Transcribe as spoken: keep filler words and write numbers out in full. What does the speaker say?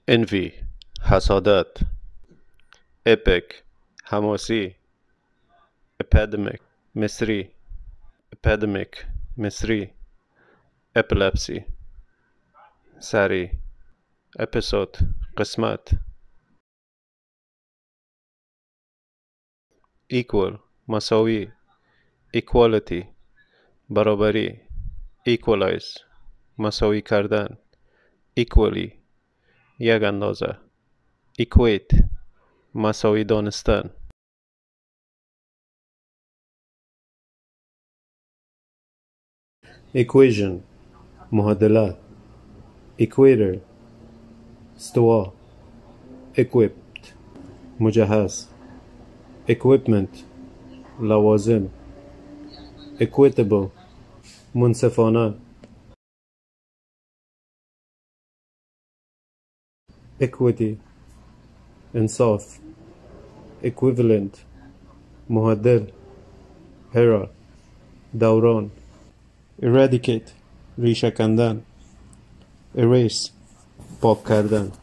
envy حسادت. epic حماسی. epidemic مصری. epidemic مصری. epilepsy سری. episode قسمت. equal مساوی. equality برابری. equalize مساوی کردن. equally یک اندازه. equate مساوی دانستن. equation معادله. equator استوا. equipped مجهز. equipment لوازم. equitable منصفانه. equity انصاف. equivalent معادل. era دوران. eradicate ریشه کندن. erase پاک کردن.